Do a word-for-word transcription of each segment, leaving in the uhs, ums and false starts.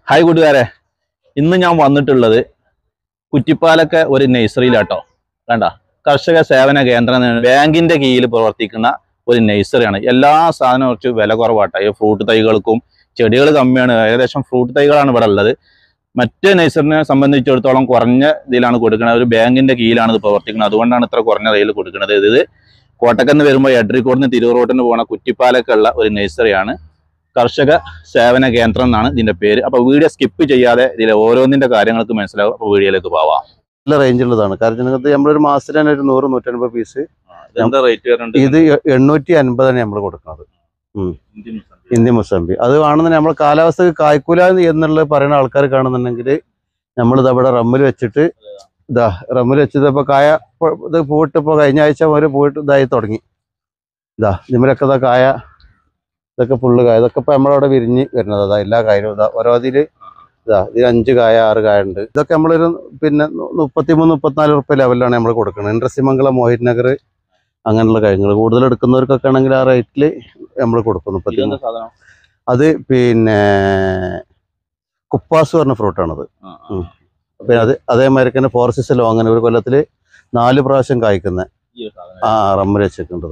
Hi കൂട്ടുകാരെ, ഇന്ന് ഞാൻ വന്നിട്ടുള്ളത് കുറ്റിപ്പാലൊക്കെ ഒരു നഴ്സറിയിലാട്ടോ. വേണ്ട കർഷക സേവന കേന്ദ്രം ബാങ്കിന്റെ കീഴിൽ പ്രവർത്തിക്കുന്ന ഒരു നഴ്സറിയാണ്. എല്ലാ സാധനവും കുറച്ച് വില കുറവാട്ടോ. ഈ ഫ്രൂട്ട് തൈകൾക്കും ചെടികൾ കമ്മിയാണ്. ഏകദേശം ഫ്രൂട്ട് തൈകളാണ് ഇവിടെ ഉള്ളത്. മറ്റേ നഴ്സറിനെ സംബന്ധിച്ചിടത്തോളം കുറഞ്ഞ ഇതിലാണ് കൊടുക്കുന്നത്. ഒരു ബാങ്കിന്റെ കീഴിലാണ് ഇത് പ്രവർത്തിക്കുന്നത്. അതുകൊണ്ടാണ് ഇത്ര കുറഞ്ഞ റേറ്റിൽ കൊടുക്കുന്നത്. ഇത് കോട്ടക്കന്ന് വരുമ്പോൾ എഡ്രിക്കോടിന് തിരൂർ റോഡിന് പോകുന്ന കുറ്റിപ്പാലൊക്കെ ഉള്ള ഒരു നഴ്സറിയാണ്. കർഷക സേവന കേന്ദ്രം എന്നാണ് ഇതിന്റെ പേര്. അപ്പൊ വീഡിയോ സ്കിപ്പ് ചെയ്യാതെ ഇതിലെ ഓരോന്നിന്റെ കാര്യങ്ങൾക്ക് മനസ്സിലാവും. അപ്പൊ വീഡിയോയിലേക്ക് പോവാം. നല്ല റേഞ്ച് ഉള്ളതാണ്. കാരണം നിങ്ങൾക്ക് നമ്മളൊരു മാസത്തിൽ തന്നെ ഒരു നൂറ് നൂറ്റൻപത് പീസ് ഇത് എണ്ണൂറ്റി അൻപതാണ് നമ്മൾ കൊടുക്കുന്നത്. ഇന്ത്യൻ മുസംബി അത് കാണുന്ന നമ്മൾ കാലാവസ്ഥക്ക് കായ്ക്കൂല എന്നുള്ള പറയുന്ന ആൾക്കാർ കാണുന്നുണ്ടെങ്കിൽ നമ്മളിത് അവിടെ റമ്മിൽ വെച്ചിട്ട് ഇതാ റമ്മിൽ വെച്ചത് ഇപ്പൊ കായ ഇത് പൂവിട്ട് ഇപ്പൊ കഴിഞ്ഞ ആഴ്ച ഒരു പൂവിട്ട് ഇതായി തുടങ്ങി. ഇതാ ഇതിമലൊക്കെ ഇതാ കായ ഇതൊക്കെ ഫുള്ള് കായ ഇതൊക്കെ ഇപ്പൊ നമ്മളവിടെ വിരിഞ്ഞ് വരുന്നത്. അതാ എല്ലാ കായലും ഇതാ ഓരോ ഇതില് ഇതാ ഇതിൽ അഞ്ച് കായ ആറ് കായ ഉണ്ട്. ഇതൊക്കെ നമ്മളൊരു പിന്നെ മുപ്പത്തിമൂന്ന് മുപ്പത്തിനാല് റുപ്യ ലെവലിലാണ് നമ്മൾ കൊടുക്കുന്നത്. ഇൻട്രസിമംഗലം മോഹിത് നഗർ അങ്ങനെയുള്ള കാര്യങ്ങൾ കൂടുതൽ എടുക്കുന്നവർക്കൊക്കെ ആണെങ്കിൽ ആ റേറ്റിൽ നമ്മൾ കൊടുക്കും. മുപ്പത്തിമൂന്ന് അത് പിന്നെ കുപ്പാസ് പറഞ്ഞ ഫ്രൂട്ടാണത്. പിന്നെ അത് അതേമാതിരി തന്നെ ഫോർസിസ് ലോങ്ങനെ ഒരു കൊല്ലത്തില് നാല് പ്രാവശ്യം കായ്ക്കുന്ന ആ റമ്മിൽ വെച്ചിട്ടുണ്ടത്.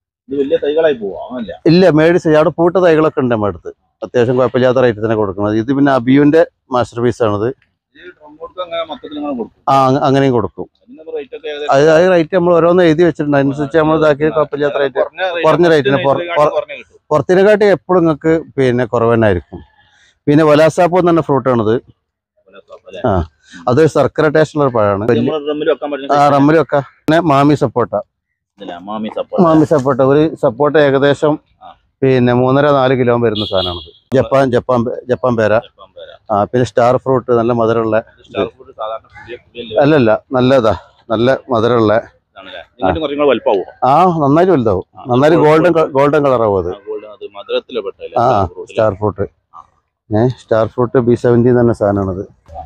ഇല്ല മേടിച്ച് അവിടെ പൂട്ട തൈകളൊക്കെ ഉണ്ട് നമ്മുടെ അടുത്ത്. അത്യാവശ്യം കുഴപ്പമില്ലാത്ത റേറ്റ് തന്നെ കൊടുക്കുന്നത്. ഇത് പിന്നെ അബിയുന്റെ മാസ്റ്റർ പീസ് ആണിത്. ആ അങ്ങനെയും കൊടുക്കും. അത് ആ റേറ്റ് നമ്മൾ ഓരോന്ന് എഴുതി വെച്ചിട്ടുണ്ട്. അതിനനുസരിച്ച് നമ്മൾ ഇതാക്കി കുഴപ്പമില്ലാത്ത റേറ്റ് കുറഞ്ഞ റേറ്റിന് പുറത്തിനെക്കാട്ടി എപ്പോഴും നിങ്ങൾക്ക് പിന്നെ കുറവ് തന്നെ ആയിരിക്കും. പിന്നെ വലാസാപ്പ് എന്ന് പറഞ്ഞ ഫ്രൂട്ടാണിത്. ആ അത് ശർക്കര ടേസ്റ്റുള്ള ഒരു പഴമാണ്. ആ റമ്മിൽ വെക്കാം. പിന്നെ മാമി സപ്പോട്ട മാമി സപ്പോട്ട ഒരു സപ്പോട്ട ഏകദേശം പിന്നെ മൂന്നര നാല് കിലോ വരുന്ന സാധനമാണത്. ജപ്പാൻ ജപ്പാൻ ജപ്പാൻ പേര. ആ പിന്നെ സ്റ്റാർ ഫ്രൂട്ട് നല്ല മധുരമുള്ള അല്ലല്ല നല്ലതാ നല്ല മധുരമുള്ള ആ നന്നായിട്ട് വലുതാവും. നന്നായിട്ട് ഗോൾഡൻ ഗോൾഡൻ കളറാവും അത്. ആ സ്റ്റാർ ഫ്രൂട്ട് ഏഹ് സ്റ്റാർ ഫ്രൂട്ട് ബി സെവൻറ്റി തന്നെ സാധനമാണത്.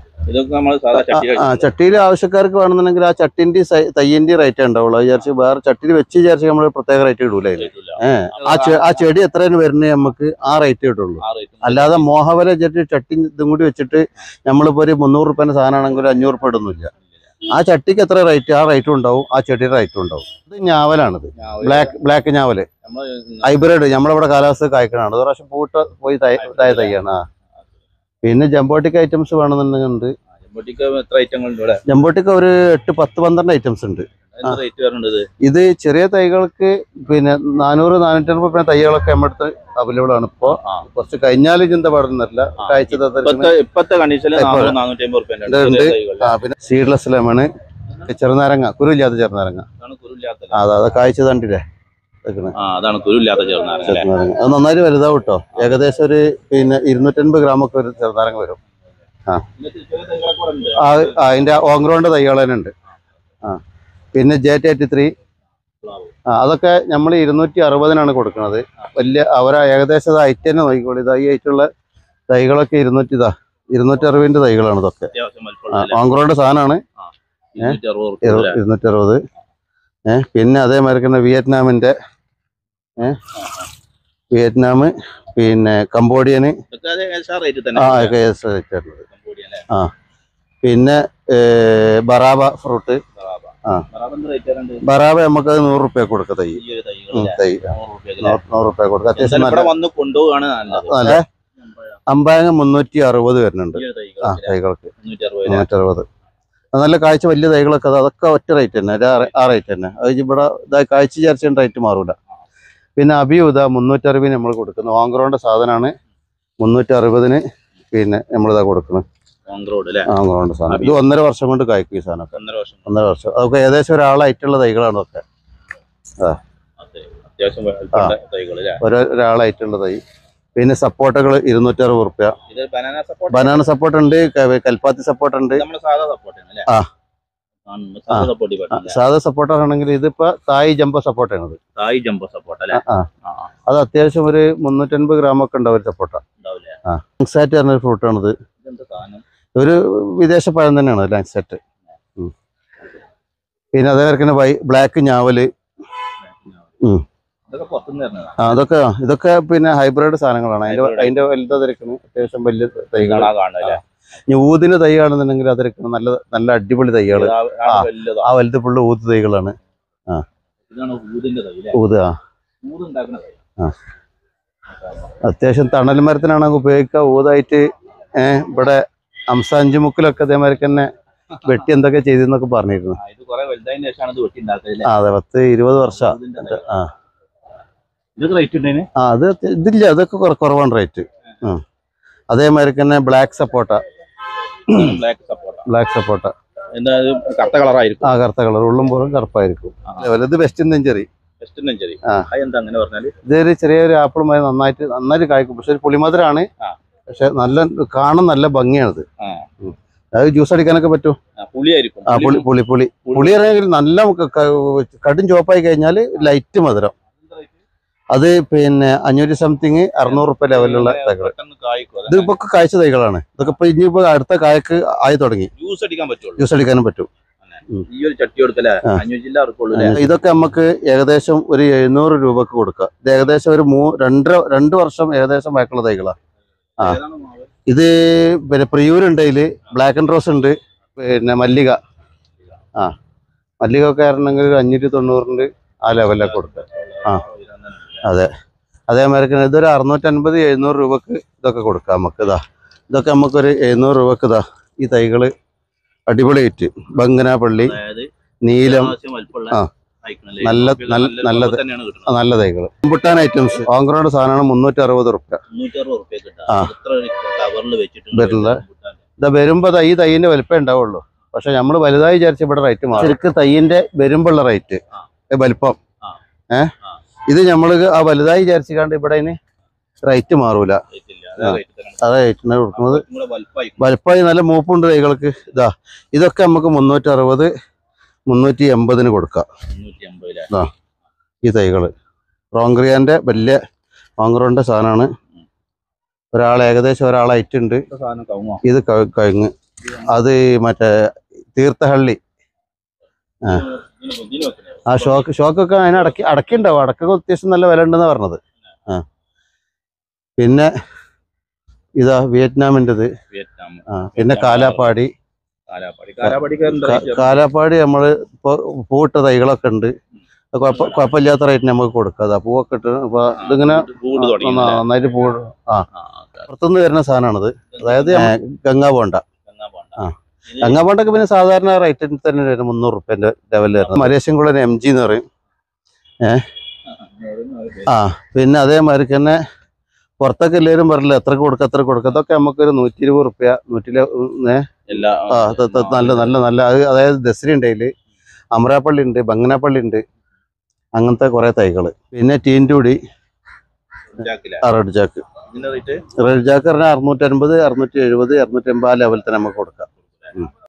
ആ ചട്ടിയിൽ ആവശ്യക്കാർക്ക് വേണമെന്നുണ്ടെങ്കിൽ ആ ചട്ടിന്റെ തയ്യന്റെ റേറ്റ് ഉണ്ടാവുള്ളൂ. വിചാരിച്ച് വേറെ ചട്ടിയിൽ വെച്ച് വിചാരിച്ച് നമ്മൾ പ്രത്യേക റേറ്റ് ഇടൂല. ഏഹ് ആ ആ ചെടി എത്രയാണ് വരുന്നത് നമുക്ക് ആ റേറ്റ് കിട്ടുള്ളൂ. അല്ലാതെ മോഹവല ചട്ടി ചട്ടി ഇതും കൂടി വെച്ചിട്ട് നമ്മളിപ്പോ ഒരു മുന്നൂറ് റുപ്യന്റെ സാധനമാണെങ്കിൽ അഞ്ഞൂറ് റുപ്യ ഇടുന്നില്ല. ആ ചട്ടിക്ക് എത്ര റേറ്റ് ആ റേറ്റും ഉണ്ടാവും, ആ ചെടിയുടെ റേറ്റും ഉണ്ടാവും. ഇത് ഞാവലാണിത്. ബ്ലാക്ക് ബ്ലാക്ക് ഞാവല് ഹൈബ്രിഡ് നമ്മളിവിടെ കാലാവസ്ഥ കായ്ക്കണാണ്. ഒരു പ്രാവശ്യം പൂട്ട് പോയി ഇതായ തൈയാണ്. ആ പിന്നെ ജമ്പോട്ടിക്ക ഐറ്റംസ് വേണമെന്നുണ്ടെങ്കിൽ ജമ്പോട്ടിക്ക ഒരു എട്ട് പത്ത് പന്ത്രണ്ട് ഐറ്റംസ് ഉണ്ട്. ഇത് ചെറിയ തൈകൾക്ക് പിന്നെ നാനൂറ് നാനൂറ്റി അറുപത് രൂപ തൈകളൊക്കെ നമ്മുടെ അടുത്ത് അവൈലബിൾ ആണ്. ഇപ്പൊ കുറച്ച് കഴിഞ്ഞാൽ ചിന്ത പാടുന്നില്ല കാഴ്ച. പിന്നെ സീഡ്ലെസ് ലെമണ് ചെറുനാരങ്ങ കുരുവില്ലാത്ത ചെറുനാരങ്ങ അതാ അതാ കാഴ്ച തണ്ടില്ലേ അത് നന്നായിട്ട് വലുതാവും കേട്ടോ. ഏകദേശം ഒരു പിന്നെ ഇരുന്നൂറ്റൻപത് ഗ്രാമൊക്കെ ഒരു ചെറുനാരങ്ങ വരും. ആ അതിന്റെ ഓങ്ക്രോന്റെ തൈകൾ തന്നെ ഉണ്ട്. ആ പിന്നെ ജെറ്റ് എയ്റ്റി ത്രീ ആ അതൊക്കെ നമ്മൾ ഇരുന്നൂറ്റി അറുപതിനാണ് കൊടുക്കുന്നത്. വലിയ അവരെ ഏകദേശം ഐറ്റ് തന്നെ നോക്കിക്കോളൂ. ഇതാ ഈ ആയിട്ടുള്ള തൈകളൊക്കെ ഇരുന്നൂറ്റി ഇതാ ഇരുന്നൂറ്റി അറുപതിന്റെ തൈകളാണ് ഇതൊക്കെ. ഓങ്ക്രോന്റെ സാധനമാണ്. ഇരുന്നൂറ്റി അറുപത് ഏഹ് പിന്നെ അതേമാതിരി തന്നെ വിയറ്റ്നാമിന്റെ ഏഹ് വിയറ്റ്നാം പിന്നെ കംബോഡിയന് ആ ആ പിന്നെ ബറാബ ഫ്രൂട്ട്. ആ ബറാബ നമുക്ക് നൂറ് റുപ്യ കൊടുക്ക തൈ തൈ നൂറ് റുപ്യ കൊടുക്കുക. അത്യാവശ്യം നല്ല അമ്പായങ്ങ മുന്നൂറ്റി അറുപത് വരുന്നുണ്ട് ആ തൈകൾക്ക്. മുന്നൂറ്റി അറുപത് നല്ല കാഴ്ച വലിയ തൈകളൊക്കെ അതൊക്കെ ഒറ്റ റേറ്റ് തന്നെ ആ റേറ്റ് തന്നെ. അത് ഇവിടെ ഇതാ കാഴ്ച വിചാരിച്ച റേറ്റ് മാറൂല. പിന്നെ അബിയു ഇതാ മുന്നൂറ്റി അറുപതിന് നമ്മൾ കൊടുക്കുന്നത്. ഓങ്ക്രോന്റെ സാധനമാണ്. മുന്നൂറ്റി അറുപതിന് പിന്നെ നമ്മളിതാ കൊടുക്കുന്നത് ഓങ്ക്രോന്റെ സാധനം. ഇത് ഒന്നര വർഷം കൊണ്ട് കായ്ക്കും ഈ സാധനമൊക്കെ. ഒന്നര വർഷം അതൊക്കെ ഏകദേശം ഒരാളായിട്ടുള്ള തൈകളാണ് ഇതൊക്കെ. ആ ഒരാളായിട്ടുള്ള തൈ. പിന്നെ സപ്പോർട്ടകൾ ഇരുന്നൂറ്റി അറുപത് റുപ്യ. ബനാന സപ്പോർട്ട് ഉണ്ട്, കൽപ്പാത്തി സപ്പോർട്ട് ഉണ്ട്. ആ സാധാ സപ്പോർട്ട് ആണെങ്കിൽ ഇതിപ്പോ തായ് ജംബോ സപ്പോർട്ടാണ്. തായ് ജംബോ സപ്പോർട്ട് ആ അത് അത്യാവശ്യം ഒരു മുന്നൂറ്റൻപത് ഗ്രാം ഒക്കെ ഉണ്ടാവും സപ്പോർട്ട. ആ ലാങ്സാറ്റ് പറഞ്ഞൊരു ഫ്രൂട്ടാണിത്. ഒരു വിദേശ പഴം തന്നെയാണ് ലാങ്സാറ്റ്. പിന്നെ അതേപോലെ തന്നെ വൈ ബ്ലാക്ക് ഞാവല് ആ അതൊക്കെ ഇതൊക്കെ പിന്നെ ഹൈബ്രിഡ് സാധനങ്ങളാണ്. അതിന്റെ അതിന്റെ വലുത് അതിരിക്കുന്നത് അത്യാവശ്യം വലിയ തൈകളാണ്. ഇനി ഊതിന് തൈ ആണെന്നുണ്ടെങ്കിൽ അതിരിക്കണം നല്ല നല്ല അടിപൊളി തൈകള്. ആ വലുത് ഫുള്ള് ഊത് തൈകളാണ്. ആ ഊത് ആ ആ അത്യാവശ്യം തണൽ മരത്തിനാണ് ഉപയോഗിക്കുക. ഊതായിട്ട് ഏഹ് ഇവിടെ അംസാഞ്ചുമുക്കിലൊക്കെ അതേമാതിരി തന്നെ വെട്ടി എന്തൊക്കെ ചെയ്തെന്നൊക്കെ പറഞ്ഞിരുന്നു. അതെ പത്ത് ഇരുപത് വർഷം. ആ ആ അത് ഇതില്ല, അതൊക്കെ കുറവാണ് റേറ്റ്. ആ അതേമാതിരി തന്നെ ബ്ലാക്ക് സപ്പോട്ട. ബ്ലാക്ക് സപ്പോട്ട കറുത്ത കളറായിരിക്കും. ആ കറുത്ത കളർ ഉള്ളും പോലും കറുപ്പായിരിക്കും. ഇത് വെസ്റ്റേൺ സെഞ്ചുറി. ഇതൊരു ചെറിയൊരു ആപ്പിൾ മരം നന്നായിട്ട് നന്നായിട്ട് കായ്ക്കും. പക്ഷെ ഒരു പുളിമധുരാണ്. പക്ഷെ നല്ല കാണാൻ നല്ല ഭംഗിയാണത്. അത് ജ്യൂസ് അടിക്കാനൊക്കെ പറ്റും. ആ പുളി പുളി പുളി പുളി അറിയാമെങ്കിൽ നല്ല കടും ചോപ്പായി കഴിഞ്ഞാൽ ലൈറ്റ് മധുരം. അത് പിന്നെ അഞ്ഞൂറ്റി സംതിങ് അറുന്നൂറ് റുപ്യ ലെവലിലുള്ള തൈകൾ. ഇതിപ്പോ കായ്ച്ച തൈകളാണ്. ഇതൊക്കെ ഇപ്പൊ ഇനിയിപ്പോ അടുത്ത കായക്ക് ആയി തുടങ്ങി. ജ്യൂസ് അടിക്കാനും പറ്റും. ഇതൊക്കെ നമുക്ക് ഏകദേശം ഒരു എഴുന്നൂറ് രൂപക്ക് കൊടുക്കാം. ഇത് ഏകദേശം ഒരു മൂ രണ്ടര രണ്ട് വർഷം ഏകദേശം ബാക്കുള്ള തൈകളാ. ആ ഇത് പിന്നെ പ്രിയൂരുണ്ട്, ഇതില് ബ്ലാക്ക് ആൻഡ് റോസ് ഉണ്ട്, പിന്നെ മല്ലിക. ആ മല്ലിക ഒക്കെ ആയിരുന്നെങ്കിൽ ഒരു അഞ്ഞൂറ്റി തൊണ്ണൂറിൻ്റെ ആ ലെവലിലൊക്കെ കൊടുക്കാം. ആ അതെ അതേമാതിരി ഇതൊരു അറുന്നൂറ്റൻപത് എഴുന്നൂറ് രൂപക്ക് ഇതൊക്കെ കൊടുക്കാം നമുക്ക്. ഇതാ ഇതൊക്കെ നമുക്കൊരു എഴുന്നൂറ് രൂപക്ക് ഇതാ ഈ തൈകള് അടിപൊളി വിറ്റ്. ബംഗനാപ്പള്ളി, നീലം. ആ നല്ല നല്ല നല്ലത് നല്ല തൈകൾ. റംബുട്ടാൻ ഐറ്റംസ് ഓങ്ക്രോഡ് സാധനമാണ് മുന്നൂറ്റി അറുപത് റുപ്യ. ആ വരില്ല. ഇതാ വരുമ്പോ ഈ തൈയിന്റെ വലിപ്പം ഉണ്ടാവുള്ളൂ. പക്ഷെ നമ്മൾ വലുതായി വിചാരിച്ച ഇവിടെ റേറ്റ് മാറും. ശരിക്കും തൈയിന്റെ വരുമ്പോഴുള്ള റേറ്റ് വലിപ്പം ഏഹ് ഇത് നമ്മള് ആ വലുതായി വിചാരിച്ചാണ്ട് ഇവിടെ അതിന് റേറ്റ് മാറൂല. അതെ റേറ്റിനാണ് കൊടുക്കുന്നത്. വലിപ്പമായി നല്ല മൂപ്പുണ്ട് തൈകൾക്ക്. ഇതാ ഇതൊക്കെ നമുക്ക് മുന്നൂറ്റി അറുപത് മുന്നൂറ്റി എൺപതിന് കൊടുക്കാം. ആ ഈ തൈകള് റോങ്ക്രിയാന്റെ വലിയ ഓങ്ക്രോന്റെ സാധനമാണ്. ഒരാൾ ഏകദേശം ഒരാളായിട്ടുണ്ട്. ഇത് കഴുങ്ങ്. അത് മറ്റേ തീർത്ഥഹള്ളി. ആ ആ ഷോക്ക് ഷോക്കൊക്കെ അതിന് അടക്കി അടക്കിണ്ടാവും. അടക്കൊക്കെ അത്യാവശ്യം നല്ല വില ഉണ്ടെന്ന് പറഞ്ഞത്. ആ പിന്നെ ഇതാ വിയറ്റ്നാമിൻ്റെത്. ആ പിന്നെ കാലാപ്പാടി. കാലാപ്പാടി നമ്മള് ഇപ്പൊ പൂവിട്ട തൈകളൊക്കെ ഉണ്ട്. കുഴപ്പമില്ലാത്ത റേറ്റിന് നമുക്ക് കൊടുക്കാം. അതാ പൂവൊക്കെ ഇട്ട് ഇപ്പൊ ഇതിങ്ങനെ നന്നായിട്ട് പൂ. ആ പുറത്തുനിന്ന് വരുന്ന സാധനമാണിത്. അതായത് ഗംഗാബോണ്ട. ആ ഗംഗാബോണ്ടൊക്കെ പിന്നെ സാധാരണ റേറ്റിൽ തന്നെ വരും. മുന്നൂറ് റുപ്യന്റെ ലെവലിൽ വരുന്നത്. മലേഷ്യൻകുളൻ എം ജി എന്ന് പറയും. ഏഹ് ആ പിന്നെ അതേമാതിരി തന്നെ പുറത്തൊക്കെ എല്ലാവരും പറയില്ല എത്ര കൊടുക്കുക എത്ര കൊടുക്കുക. അതൊക്കെ നമുക്കൊരു നൂറ്റി ഇരുപത് റുപ്യ നൂറ്റി ആ നല്ല നല്ല നല്ല അതായത് ദസരി ഉണ്ട്, അതിൽ അമരാപ്പള്ളി ഉണ്ട്, ബംഗനാപ്പള്ളി ഉണ്ട്, അങ്ങനത്തെ കുറെ തൈകള്. പിന്നെ ടീൻറ്റൂടി റെഡ് ജാക്ക്. റെഡ് ജാക്ക് പറഞ്ഞാൽ അറുന്നൂറ്റി അൻപത് അറുന്നൂറ്റി എഴുപത് അറുന്നൂറ്റി എൺപത് ആ ലെവലിൽ തന്നെ നമുക്ക് കൊടുക്കാം.